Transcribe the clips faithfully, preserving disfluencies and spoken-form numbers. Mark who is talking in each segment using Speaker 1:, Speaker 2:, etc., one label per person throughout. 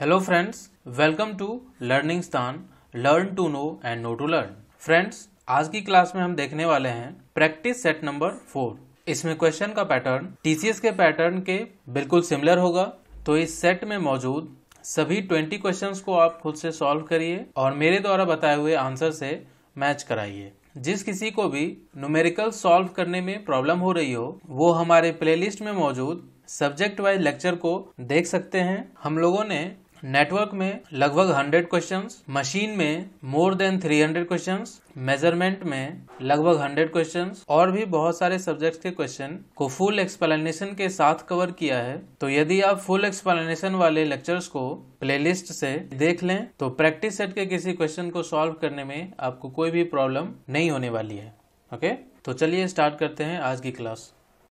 Speaker 1: Hello friends, welcome to learning Stan, learn to know and know to learn. Friends, आज की class में हम देखने वाले हैं प्रैक्टिस सेट नंबर फोर। इसमें क्वेश्चन का पैटर्न टीसीएस के पैटर्न के बिल्कुल सिमिलर होगा। तो इस सेट में मौजूद सभी बीस क्वेश्चंस को आप खुद से सॉल्व करिए और मेरे द्वारा बताए हुए आंसर से मैच कराइए। जिस किसी को भी न्यूमेरिकल सॉल्व करने में प्रॉब्लम हो रही हो वो हमारे प्लेलिस्ट में मौजूद सब्जेक्ट वाइज लेक्चर को देख सकते हैं। हम लोगों ने नेटवर्क में लगभग सौ क्वेश्चंस, मशीन में मोर देन तीन सौ क्वेश्चंस, मेजरमेंट में लगभग सौ क्वेश्चंस और भी बहुत सारे सब्जेक्ट्स के क्वेश्चन को फुल एक्सप्लेनेशन के साथ कवर किया है। तो यदि आप फुल एक्सप्लेनेशन वाले लेक्चर्स को प्लेलिस्ट से देख लें तो प्रैक्टिस सेट के किसी क्वेश्चन को सॉल्व करने में आपको कोई भी प्रॉब्लम नहीं होने वाली है। ओके, तो चलिए स्टार्ट करते हैं आज की क्लास।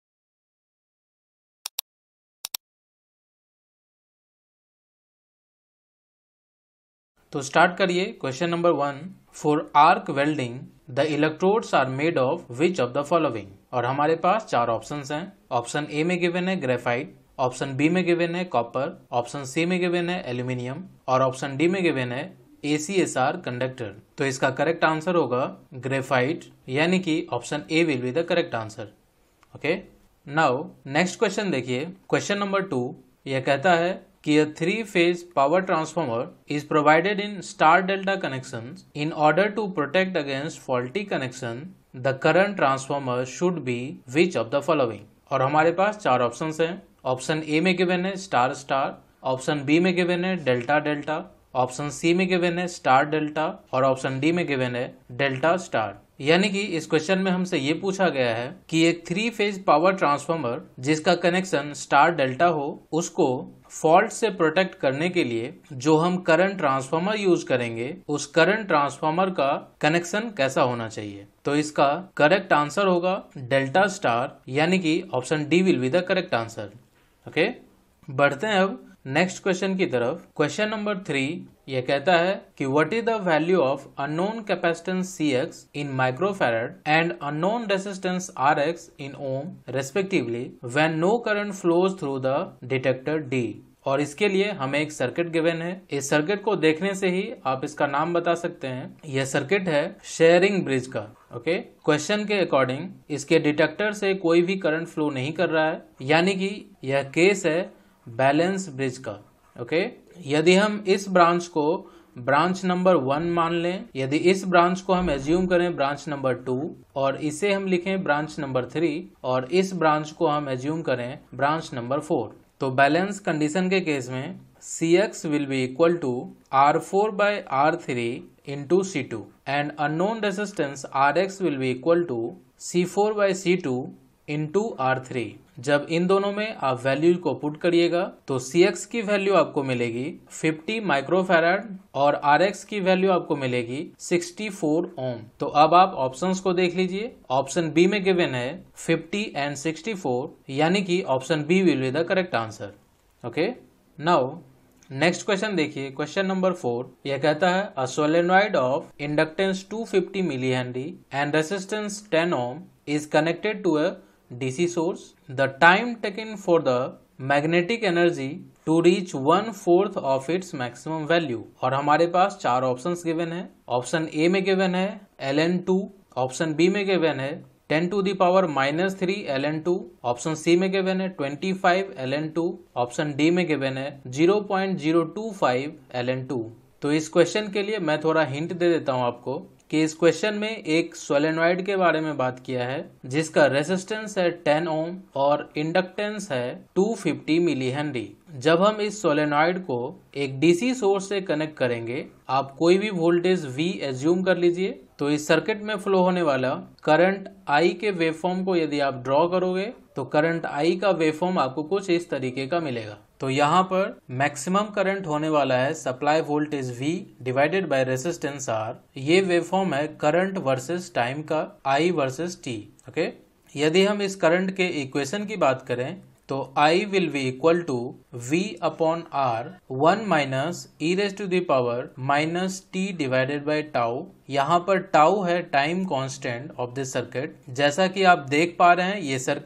Speaker 1: तो स्टार्ट करिए। Question number one, for arc welding the electrodes are made of which of the following. और हमारे पास चार ऑप्शंस हैं। ऑप्शन ए में गिवन है ग्रेफाइट, ऑप्शन बी में गिवन है कॉपर, ऑप्शन सी में गिवन है एल्यूमिनियम और ऑप्शन डी में गिवन है A C S R conductor. तो इसका करेक्ट आंसर होगा ग्रेफाइट, यानी कि option A will be the correct answer. Okay, now next question देखिए। क्वेश्चन नंबर टू यह कहता है कि a three-phase power transformer is provided in star-delta connections. In order to protect against faulty connection, the current transformer should be which of the following? और हमारे पास चार options हैं। ऑप्शन ए में गिवन है स्टार स्टार, ऑप्शन बी में given है delta delta, option C में गिवन है स्टार डेल्टा और ऑप्शन डी में गिवन है डेल्टा स्टार। यानी कि इस क्वेश्चन में हमसे ये पूछा गया है कि एक थ्री फेज पावर ट्रांसफार्मर जिसका कनेक्शन स्टार डेल्टा हो उसको फॉल्ट से प्रोटेक्ट करने के लिए जो हम करंट ट्रांसफार्मर यूज करेंगे उस करंट ट्रांसफार्मर का कनेक्शन कैसा होना चाहिए। तो इसका करेक्ट आंसर होगा डेल्टा स्टार, यानी कि option D will be the correct answer. Okay, बढ़ते हैं अब नेक्स्ट क्वेश्चन की तरफ। क्वेश्चन नंबर थ्री यह कहता है कि what is the value of unknown capacitance C X in microfarad and unknown resistance R X in ohm respectively when no current flows through the detector D. और इसके लिए हमें एक सर्किट गिवन है। इस सर्किट को देखने से ही आप इसका नाम बता सकते हैं। यह सर्किट है शेयरिंग ब्रिज का। ओके, क्वेश्चन के अकॉर्डिंग इसके डिटेक्टर से कोई भी करंट फ्लो नहीं कर रहा है, यानी कि यह केस है बैलेंस ब्रिज का। ओके, यदि हम इस ब्रांच को ब्रांच नंबर वन मान लें, यदि इस ब्रांच को हम एज्यूम करें ब्रांच नंबर टू और इसे हम लिखें ब्रांच नंबर थ्री और इस ब्रांच को हम एज्यूम करें ब्रांच नंबर फोर, तो बैलेंस कंडीशन के केस में C X will be equal to R four by R three into C two and unknown resistance R X will be equal to C four by C two into R three. जब इन दोनों में आप value को put करिएगा तो सी x की value आपको मिलेगी पचास माइक्रोफैराड और आर एक्स की वैल्यू आपको मिलेगी चौंसठ ओम। तो अब आप ऑप्शंस को देख लीजिए। ऑप्शन बी में गिवन है पचास एंड चौंसठ, यानी कि option B will be the correct answer. Okay, now next question देखिए। क्वेश्चन नंबर फोर यह कहता है a solenoid of inductance two fifty milli henry and resistance ten ohm is connected to a D C source. The time taken for the magnetic energy to reach one fourth of its maximum value. और हमारे पास चार options given है। Option A में given है L N two, option B में given है ten to the power minus three L N two, option C में गिवन है twenty five L N two, option D में गिवन है zero point zero two five L N two. तो इस question के लिए मैं थोड़ा हिंट दे देता हूं आपको कि इस क्वेश्चन में एक सोलेनॉइड के बारे में बात किया है जिसका रेजिस्टेंस है टेन ओम और इंडक्टेंस है टू फिफ्टी मिली हेनरी। जब हम इस सोलेनॉइड को एक डीसी सोर्स से कनेक्ट करेंगे, आप कोई भी वोल्टेज V एज्यूम कर लीजिए, तो इस सर्किट में फ्लो होने वाला करंट I के वेवफॉर्म को यदि आप ड्रॉ करोगे तो करंट I का वेवफॉर्म आपको कुछ इस तरीके का मिलेगा। तो यहाँ पर मैक्सिमम करंट होने वाला है supply voltage V divided by resistance R। ये वेवफॉर्म है करंट वर्सेस टाइम का, I वर्सेस T। ओके, यदि हम इस करंट के इक्वेशन की बात करें तो I will be equal to V upon R one minus e raise to the power minus t divided by tau. यहाँ पर टाउ है time constant of this circuit. जैसा कि आप देख पा रहे हैं ये सर्किट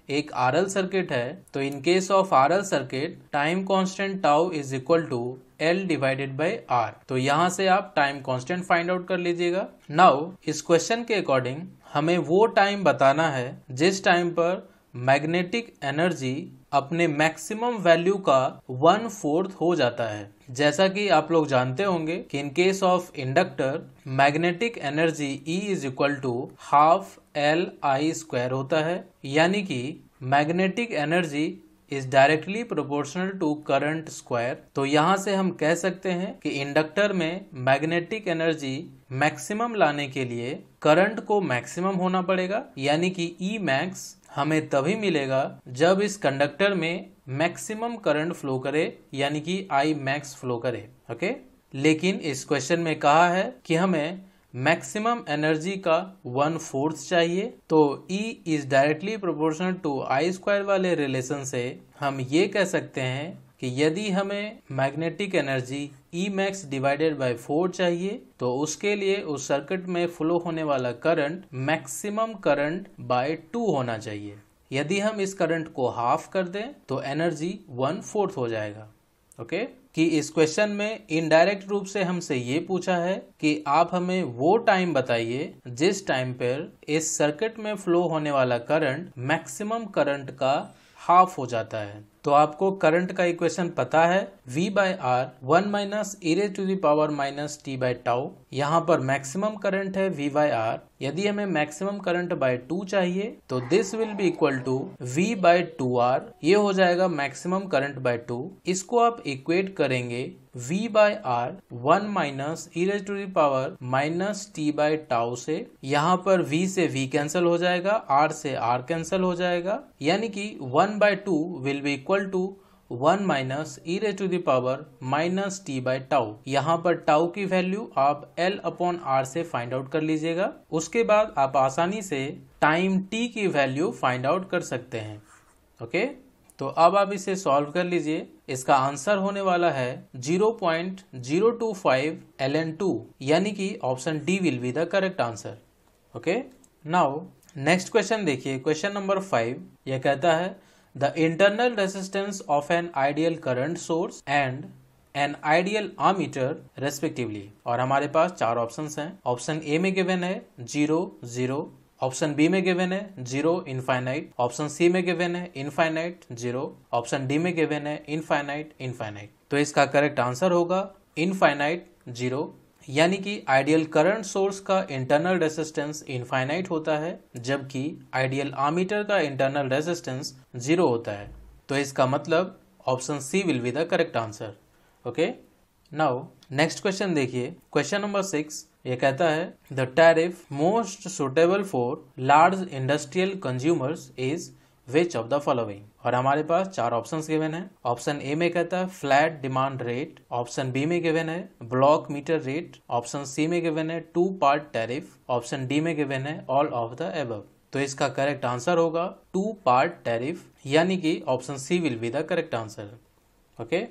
Speaker 1: एक आरएल सर्किट है तो in case of RL circuit time constant tau is equal to L divided by R. तो यहाँ से आप टाइम कांस्टेंट फाइंड आउट कर लीजिएगा। नाउ इस क्वेश्चन के अकॉर्डिंग हमें वो टाइम बताना है जिस टाइम पर मैग्नेटिक एनर्जी अपने मैक्सिमम वैल्यू का वन फोर्थ हो जाता है। जैसा कि आप लोग जानते होंगे कि in case of inductor magnetic energy E is equal to half L I square होता है, यानी कि magnetic energy is directly proportional to current square. तो यहाँ से हम कह सकते हैं कि इंडक्टर में मैग्नेटिक एनर्जी मैक्सिमम लाने के लिए करंट को मैक्सिमम होना पड़ेगा, यानी कि ई मैक्स हमें तभी मिलेगा जब इस कंडक्टर में मैक्सिमम करंट फ्लो करे, यानी कि आई मैक्स फ्लो करे। ओके, लेकिन इस क्वेश्चन में कहा है कि हमें मैक्सिमम एनर्जी का वन फोर्थ चाहिए। तो E is directly proportional to I square वाले रिलेशन से हम ये कह सकते हैं कि यदि हमें magnetic energy E max divided by four चाहिए तो उसके लिए उस सर्किट में फ्लो होने वाला current maximum current by two होना चाहिए। यदि हम इस करंट को हाफ कर दें तो एनर्जी वन फोर्थ हो जाएगा। ओके, कि इस क्वेश्चन में इनडायरेक्ट रूप से हमसे ये पूछा है कि आप हमें वो टाइम बताइए जिस टाइम पर इस सर्किट में फ्लो होने वाला करंट मैक्सिमम करंट का हाफ हो जाता है। तो आपको करंट का इक्वेशन पता है, V by R one minus e raise to the power minus t by tau. यहाँ पर मैक्सिमम करंट है V बाय आर। यदि हमें मैक्सिमम करंट बाय टू चाहिए तो this will be equal to V by two R. ये हो जाएगा मैक्सिमम करंट बाय टू। इसको आप इक्वेट करेंगे V by R one minus e raise to the power minus t by tau से। यहाँ पर V से V कैंसिल हो जाएगा, R से R कैंसिल हो जाएगा, यानी कि one by two will be equal to one minus e raise to the power minus t by tau. यहाँ पर टाउ की वैल्यू आप L अपॉन आर से फाइंड आउट कर लीजिएगा। उसके बाद आप आसानी से टाइम t की वैल्यू फाइंड आउट कर सकते हैं। ओके, तो अब आप इसे सॉल्व कर लीजिए। इसका आंसर होने वाला है zero point zero two five L N two, यानी कि option D will be the correct answer. Okay, now next question देखिए, क्वेश्चन नंबर फाइव। यह कहता है the internal resistance of an ideal current source and an ideal ammeter respectively. और हमारे पास चार ऑप्शंस हैं। ऑप्शन ए में गिवन है जीरो जीरो, ऑप्शन बी में गिवन है जीरो इनफाइनाइट, ऑप्शन सी में गिवन है इनफाइनाइट जीरो, ऑप्शन डी में गिवन है इनफाइनाइट इनफाइनाइट। तो इसका करेक्ट आंसर होगा इनफाइनाइट जीरो, यानी कि आइडियल करंट सोर्स का इंटरनल रेजिस्टेंस इनफाइनाइट होता है जबकि आइडियल आमीटर का इंटरनल रेजिस्टेंस जीरो होता है। तो इसका मतलब option C will be the correct answer. Okay, now next question देखिए, क्वेश्चन नंबर सिक्स। ये कहता है the tariff most suitable for large industrial consumers is which of the following. और हमारे पास चार ऑप्शंस गिवन है। ऑप्शन ए में कहता है flat demand rate, option B में गिवन है block meter rate, option C में गिवन है two part tariff, option D में गिवन है ऑल ऑफ द एबव। तो इसका करेक्ट आंसर होगा टू पार्ट टैरिफ, यानी कि option C will be the correct answer. Okay,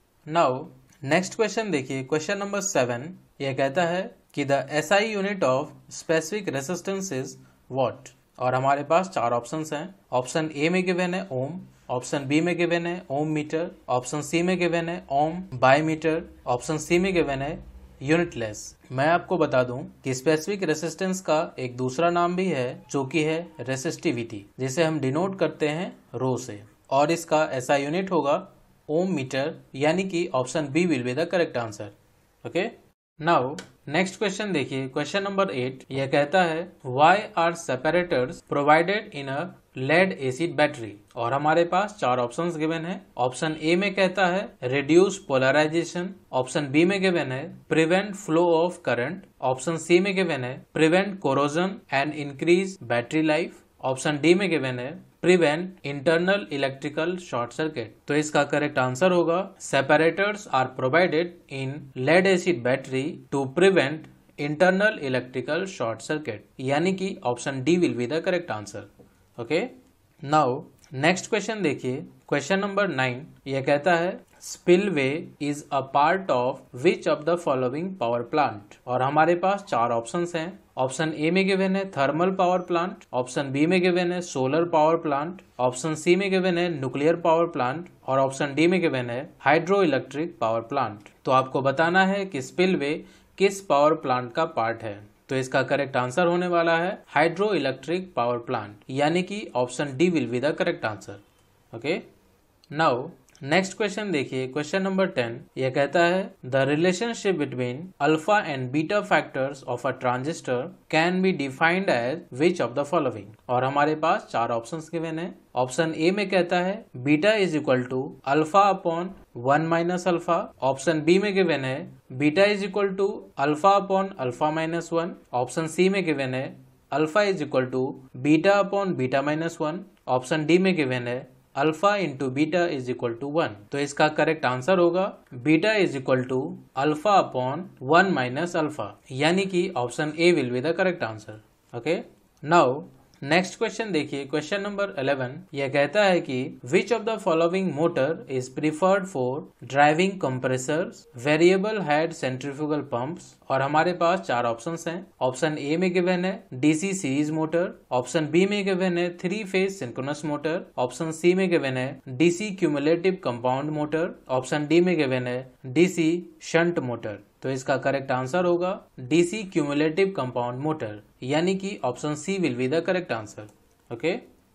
Speaker 1: now next question देखिए, क्वेश्चन नंबर सेवन। यह कहता है कि the SI unit of specific resistance is what. और हमारे पास चार ऑप्शंस हैं। ऑप्शन ए में गिवन है ओम, ऑप्शन बी में गिवन है ओम मीटर, ऑप्शन सी में गिवन है ohm by meter, option C में गिवन है यूनिटलेस। मैं आपको बता दूं कि स्पेसिफिक रेजिस्टेंस का एक दूसरा नाम भी है जो कि है रेसिस्टिविटी, जिसे हम डिनोट करते हैं रो से, और इसका ऐसा यूनिट होगा ओम मीटर, यानी कि option B will be the correct answer. Okay, now next question देखिए, क्वेश्चन नंबर एट। यह कहता है why are separators provided in a lead acid battery. और हमारे पास चार ऑप्शंस गिवन है। ऑप्शन ए में कहता है रिड्यूस पोलराइजेशन, ऑप्शन बी में गिवन है prevent flow of current, option C में गिवन है prevent corrosion and increase battery life, option D में गिवन है prevent internal electrical short circuit. तो इसका करेक्ट आंसर होगा separators are provided in lead acid battery to prevent internal electrical short circuit, यानी कि option D will be the correct answer. Okay, now next question देखिए, question number nine. यह कहता है spillway is a part of which of the following power plant. और हमारे पास चार ऑप्शंस हैं। ऑप्शन ए में गिवन है thermal power plant, option B में गिवन है solar power plant, option C में गिवन है न्यूक्लियर पावर प्लांट और ऑप्शन डी में गिवन है हाइड्रो इलेक्ट्रिक पावर प्लांट। तो आपको बताना है कि स्पिलवे किस पावर प्लांट का पार्ट है। तो इसका करेक्ट आंसर होने वाला है हाइड्रो इलेक्ट्रिक पावर प्लांट, यानी कि option D will be the correct answer. Okay, now next question देखिए, क्वेश्चन नंबर टेन। यह कहता है the relationship between alpha and beta factors of a transistor can be defined as which of the following. और हमारे पास चार options given है। Option A में कहता है beta is equal to alpha upon one minus alpha. Option B में given है beta is equal to alpha upon alpha minus one. Option C में गिवन है alpha is equal to beta upon beta minus one. Option D में given है alpha into beta is equal to one. तो इसका correct answer होगा beta is equal to alpha upon one minus alpha, यानी कि option A will be the correct answer. Okay, now next question देखिए, question number eleven. यह कहता है कि which of the following motor is preferred for driving compressors, variable head centrifugal pumps. और हमारे पास चार ऑप्शंस हैं। ऑप्शन ए में गिवन है DC series motor, option B में गिवन है three phase synchronous motor, option C में गिवन है DC cumulative compound motor, option D में गिवन है डीसी शंट मोटर। तो इसका करेक्ट आंसर होगा डीसी क्यूमुलेटिव कंपाउंड मोटर, यानी कि option C will be the correct answer. Okay,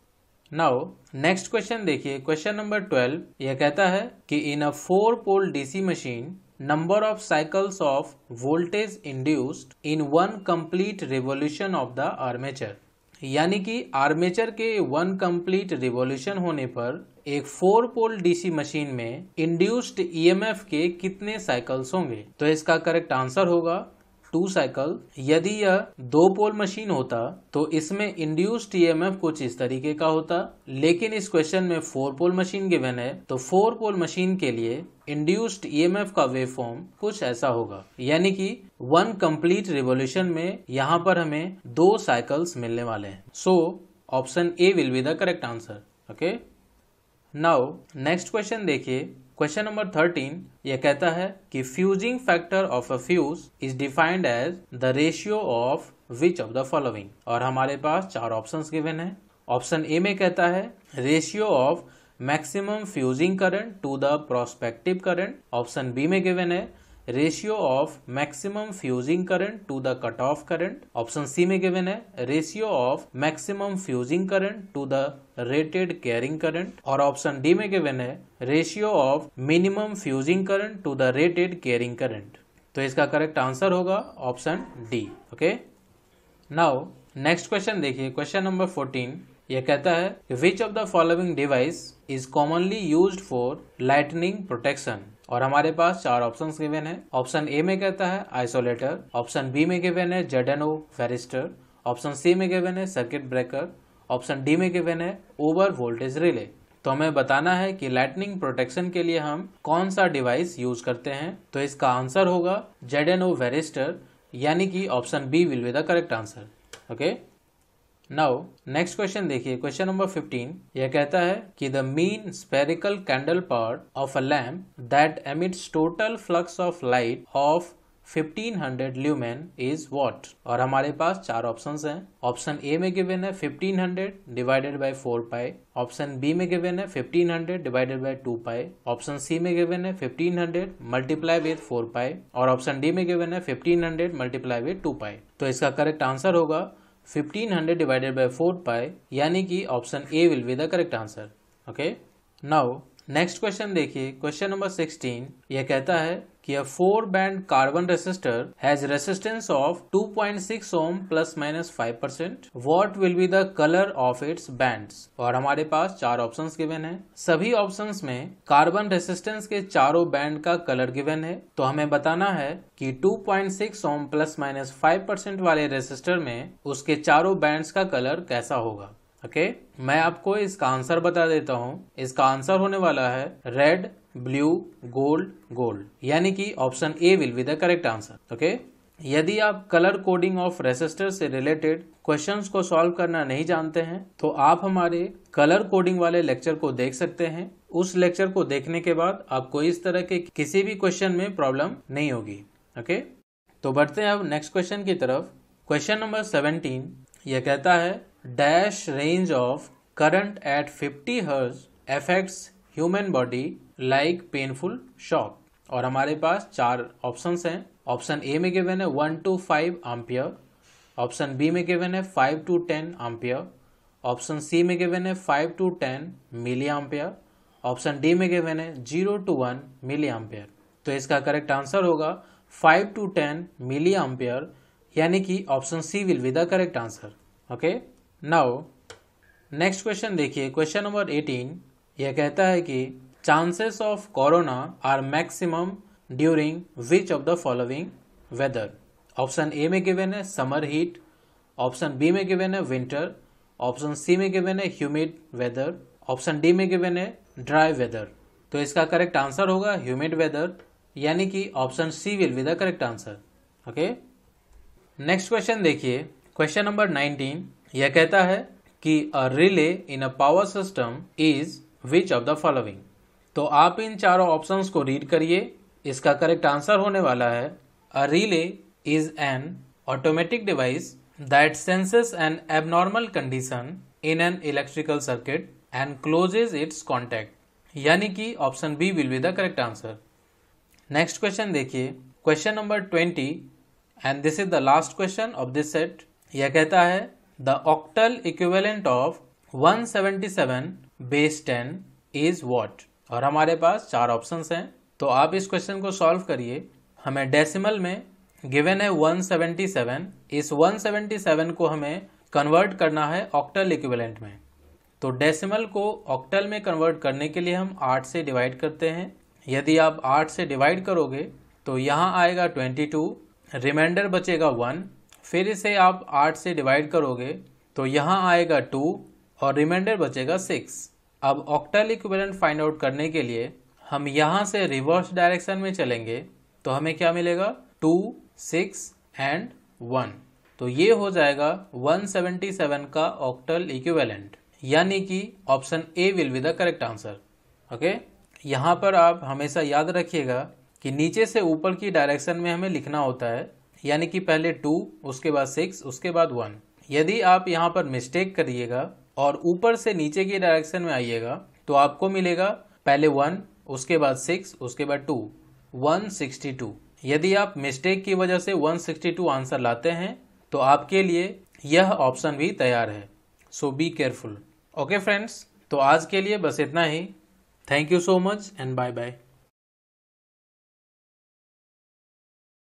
Speaker 1: now next question देखिए, क्वेश्चन नंबर ट्वेल्व। यह कहता है कि in a four pole DC machine number of cycles of voltage induced in one complete revolution of the armature। यानी कि armature के one complete revolution होने पर एक फोर पोल डीसी मशीन में इंड्यूस्ड ईएमएफ के कितने साइकिल्स होंगे। तो इसका करेक्ट आंसर होगा टू साइकिल। यदि यह दो पोल मशीन होता तो इसमें इंड्यूस्ड ईएमएफ कुछ इस तरीके का होता, लेकिन इस क्वेश्चन में फोर पोल मशीन गिवन है तो फोर पोल मशीन के लिए इंड्यूस्ड ईएमएफ का वेव फॉर्म कुछ ऐसा होगा, यानी कि वन कंप्लीट रिवॉल्यूशन में यहाँ पर हमें दो साइकिल्स मिलने वाले हैं। So option A will be the correct answer. Okay, now next question देखिए, क्वेश्चन नंबर थर्टीन। यह कहता है कि fusing factor of a fuse is defined as the ratio of which of the following. और हमारे पास चार ऑप्शंस गिवन है। ऑप्शन ए में कहता है ratio of maximum fusing current to the prospective current. Option B में गिवन है ratio of maximum fusing current to the cut off current. Option C में गिवन है ratio of maximum fusing current to the rated carrying current. और option D में given है ratio of minimum fusing current to the rated carrying current. तो इसका correct answer होगा option D. Okay, now next question देखिए, question number fourteen. यह कहता है which of the following device is commonly used for lightning protection. और हमारे पास चार ऑप्शंस गिवन है। ऑप्शन ए में कहता है आइसोलेटर, ऑप्शन बी में गिवन है जेडेनो वेरिस्टर, ऑप्शन सी में गिवन है सर्किट ब्रेकर, ऑप्शन डी में गिवन है ओवर वोल्टेज रिले। तो हमें बताना है कि लाइटनिंग प्रोटेक्शन के लिए हम कौन सा डिवाइस यूज करते हैं। तो इसका आंसर होगा जेडेनो वेरिस्टर, यानी कि option B will be the correct answer. Okay, now next question देखिए, क्वेश्चन नंबर फिफ्टीन। यह कहता है कि the mean spherical candle power of a lamp that emits total flux of light of fifteen hundred lumen is what. और हमारे पास चार options हैं। ऑप्शन ए में गिवन है fifteen hundred divided by four pi, option B में given है fifteen hundred divided by two pi, option C में गिवन है fifteen hundred multiply with four pi और ऑप्शन डी में गिवन है fifteen hundred multiply with two pi. तो इसका correct answer होगा fifteen hundred divided by four pi, यानी कि option A will be the correct answer. Okay, now next question देखिए, question number sixteen. यह कहता है कि a four band carbon resistor has resistance of two point six ohm plus minus five percent. What will be the colour of its bands. और हमारे पास चार options given है। सभी ऑप्शंस में कार्बन रेसिस्टेंस के चारों बैंड का कलर गिवन है। तो हमें बताना है कि two point six ohm plus minus five percent वाले रेसिस्टर में उसके चारों बैंड्स का कलर कैसा होगा। Okay okay? मैं आपको इसका आंसर बता देता हूँ। इसका आंसर होने वाला है रेड, ब्लू, गोल्ड, गोल्ड, यानी कि option A will be the correct answer. Okay, यदि आप कलर कोडिंग ऑफ रेसिस्टर से रिलेटेड क्वेश्चंस को सॉल्व करना नहीं जानते हैं तो आप हमारे कलर कोडिंग वाले लेक्चर को देख सकते हैं। उस लेक्चर को देखने के बाद आपको इस तरह के किसी भी क्वेश्चन में प्रॉब्लम नहीं होगी। ओके, तो बढ़ते हैं अब नेक्स्ट क्वेश्चन की तरफ। क्वेश्चन नंबर सेवनटीन यह कहता है dash range of current at fifty hertz affects human body like painful shock. और हमारे पास चार ऑप्शंस हैं। ऑप्शन ए में गिवन है one to five ampere, option B में गिवन है five to ten ampere, option C में गिवन है five to ten milliampere, option D में गिवन है zero to one milliampere. तो इसका करेक्ट आंसर होगा five to ten milliampere, यानी कि option C will be the correct answer. Okay, now next question देखिए, question number eighteen यह कहता है कि chances of corona are maximum during which of the following weather. Option A में given है summer heat, option B में given है winter, option C में गिवन है ह्यूमिड वेदर, ऑप्शन डी में गिवन है ड्राई वेदर। तो इसका करेक्ट आंसर होगा ह्यूमिड वेदर, यानी कि option C will be the correct answer. Okay, next question देखिए, क्वेश्चन नंबर नाइनटीन यह कहता है कि a relay in a power system is which of the following. तो आप इन चारों ऑप्शंस को रीड करिए। इसका करेक्ट आंसर होने वाला है a relay is an automatic device that senses an abnormal condition in an electrical circuit and closes its contact, यानी कि option B will be the correct answer. Next question देखिए, question number twenty and this is the last question of this set. यह कहता है the octal equivalent of one seventy seven base ten is what. और हमारे पास चार options हैं, तो आप इस क्वेश्चन को सॉल्व करिए। हमें डेसिमल में गिवन है वन सेवेंटी सेवन, इस वन सेवेंटी सेवन को हमें कन्वर्ट करना है ऑक्टल इक्विवेलेंट में। तो डेसिमल को ऑक्टल में कन्वर्ट करने के लिए हम आठ से डिवाइड करते हैं। यदि आप आठ से डिवाइड करोगे तो यहाँ आएगा ट्वेंटी टू, रिमाइंडर बचेगा वन। फिर इसे आप आठ से डिवाइड करोगे तो यहाँ आएगा टू और रिमाइंडर बचेगा सिक्स। अब ऑक्टल इक्विवेलेंट फाइंड आउट करने के लिए हम यहाँ से रिवर्स डायरेक्शन में चलेंगे, तो हमें क्या मिलेगा टू, सिक्स एंड वन। तो ये हो जाएगा वन सेवेंटी सेवन का ऑक्टल इक्विवेलेंट, यानी कि option A will be the correct answer. Okay, यहाँ पर आप हमेशा याद रखिएगा कि नीचे से ऊपर की डायरेक्शन में हमें लिखना होता है, यानी कि पहले टू, उसके बाद सिक्स, उसके बाद वन। यदि आप यहाँ पर मिस्टेक करिएगा और ऊपर से नीचे की डायरेक्शन में आइएगा तो आपको मिलेगा पहले वन, उसके बाद सिक्स, उसके बाद टू, वन सिक्सटी टू। यदि आप मिस्टेक की वजह से वन सिक्सटी टू आंसर लाते हैं तो आपके लिए यह ऑप्शन भी तैयार है, so be careful. Okay friends, तो आज के लिए बस इतना ही। Thank you so much and bye bye.